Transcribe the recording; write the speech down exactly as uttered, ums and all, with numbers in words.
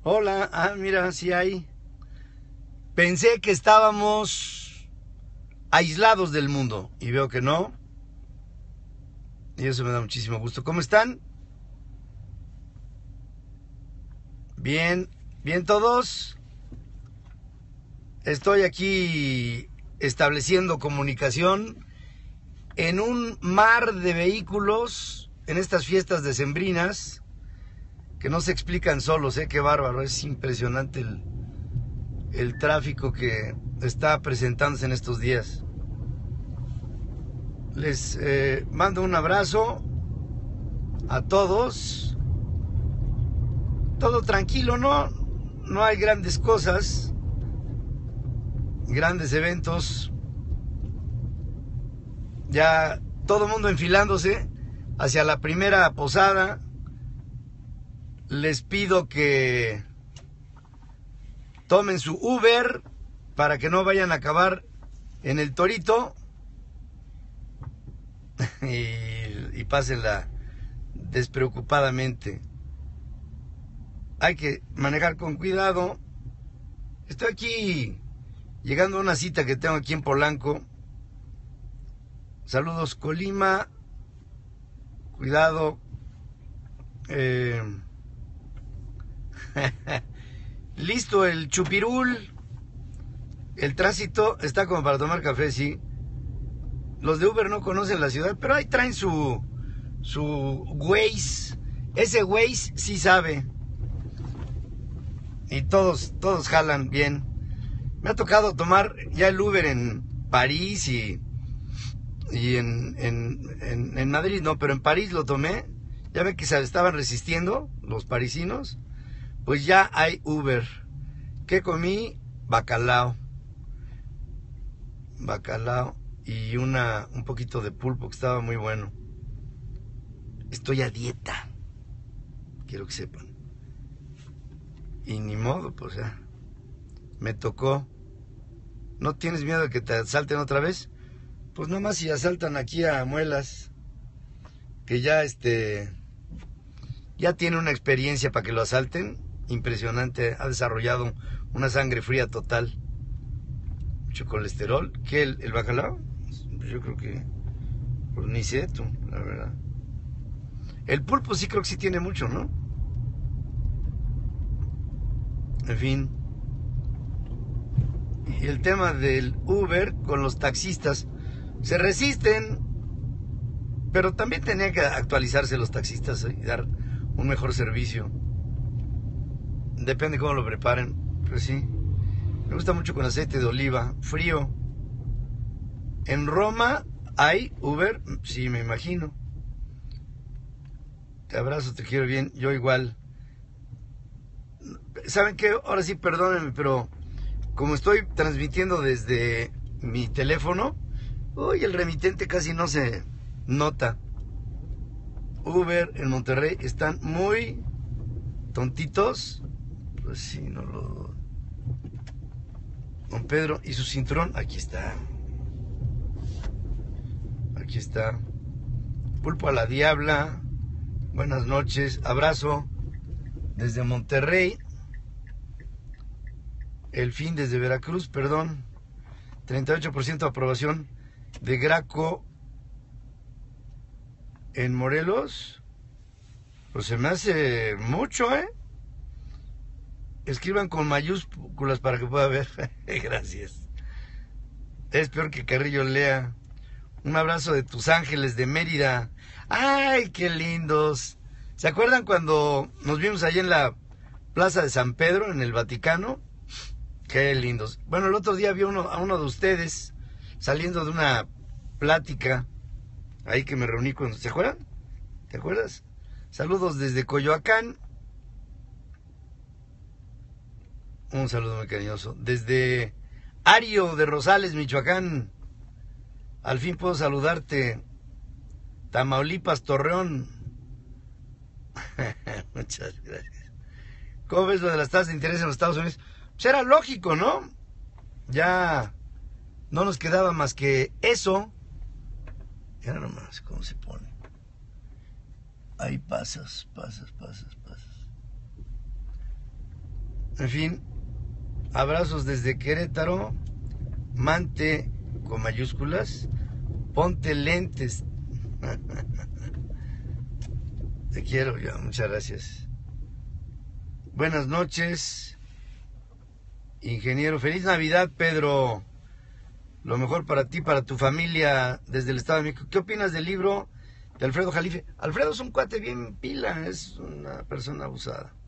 Hola, ah, mira, sí hay. Pensé que estábamos aislados del mundo y veo que no. Y eso me da muchísimo gusto. ¿Cómo están? Bien, bien todos. Estoy aquí estableciendo comunicación en un mar de vehículos en estas fiestas decembrinas que no se explican solos, ¿eh? Qué bárbaro, es impresionante el, el tráfico que está presentándose en estos días. Les eh, mando un abrazo a todos. Todo tranquilo, ¿no? No hay grandes cosas, grandes eventos. Ya todo el mundo enfilándose hacia la primera posada. Les pido que tomen su Uber para que no vayan a acabar en el Torito y, y pásenla despreocupadamente. Hay que manejar con cuidado. Estoy aquí llegando a una cita que tengo aquí en Polanco. Saludos, Colima. Cuidado. Eh... Listo el chupirul. El tránsito está como para tomar café, sí. Los de Uber no conocen la ciudad, pero ahí traen su su Waze. Ese Waze sí sabe. Y todos, todos jalan bien. Me ha tocado tomar ya el Uber en París y, y en, en, en, en Madrid, no, pero en París lo tomé. Ya ve que se estaban resistiendo los parisinos. Pues ya hay Uber. ¿Qué comí? Bacalao. Bacalao y una un poquito de pulpo que estaba muy bueno. Estoy a dieta. Quiero que sepan. Y ni modo, pues ya. Me tocó. ¿No tienes miedo de que te asalten otra vez? Pues nomás si asaltan aquí a Muelas, que ya este ya tiene una experiencia para que lo asalten. Impresionante, ha desarrollado una sangre fría total. Mucho colesterol. ¿Qué, el, el bacalao? Pues yo creo que pues ni sé tú, la verdad. El pulpo sí creo que sí tiene mucho, ¿no? En fin. Y el tema del Uber con los taxistas. Se resisten, pero también tenían que actualizarse los taxistas y dar un mejor servicio. Depende cómo lo preparen, pero sí. Me gusta mucho con aceite de oliva, frío. En Roma hay Uber, sí, me imagino. Te abrazo, te quiero bien, yo igual. ¿Saben qué? Ahora sí, perdónenme, pero como estoy transmitiendo desde mi teléfono, uy, el remitente casi no se nota. Uber en Monterrey están muy tontitos. Pues sí, no lo... Don Pedro, ¿y su cinturón? Aquí está. Aquí está. Pulpo a la diabla. Buenas noches. Abrazo desde Monterrey. El fin desde Veracruz, perdón. treinta y ocho por ciento de aprobación de Graco en Morelos. Pues se me hace mucho, ¿eh? Escriban con mayúsculas para que pueda ver. Gracias. Es peor que Carrillo lea. Un abrazo de tus ángeles de Mérida. ¡Ay, qué lindos! ¿Se acuerdan cuando nos vimos allí en la Plaza de San Pedro, en el Vaticano? ¡Qué lindos! Bueno, el otro día vi uno, a uno de ustedes saliendo de una plática ahí que me reuní con... ¿Se acuerdan? ¿Te acuerdas? Saludos desde Coyoacán. Un saludo muy cariñoso. Desde Ario de Rosales, Michoacán. Al fin puedo saludarte. Tamaulipas, Torreón. Muchas gracias. ¿Cómo ves lo de las tasas de interés en los Estados Unidos? Pues era lógico, ¿no? Ya no nos quedaba más que eso. Ya nomás, ¿cómo se pone? Ahí pasas, pasas, pasas, pasas. En fin, abrazos desde Querétaro. Mante con mayúsculas. Ponte lentes. Te quiero yo, muchas gracias. Buenas noches, ingeniero. Feliz Navidad, Pedro. Lo mejor para ti, para tu familia, desde el Estado de México. ¿Qué opinas del libro de Alfredo Jalife? Alfredo es un cuate bien pila, es una persona abusada.